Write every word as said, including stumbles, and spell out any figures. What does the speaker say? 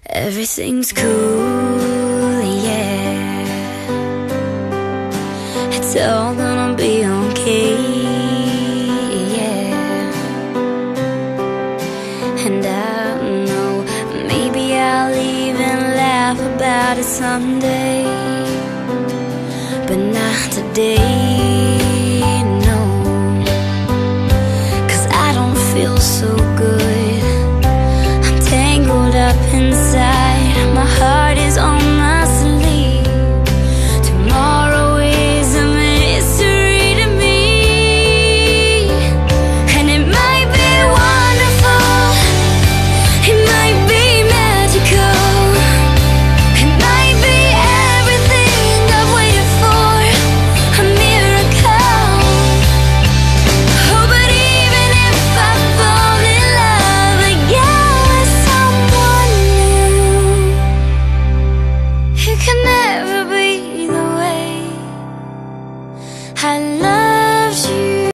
Everything's cool, yeah. It's all gonna be okay, yeah. And I know maybe I'll even laugh about it someday, but not today, no. 'Cause I don't feel so good. I'm tangled up inside. My heart is on my sleeve. Tomorrow is a mystery to me. And it might be wonderful, it might be magical, it might be everything I've waited for, a miracle. Oh, but even if I fall in love again with someone new, it can never be the way I love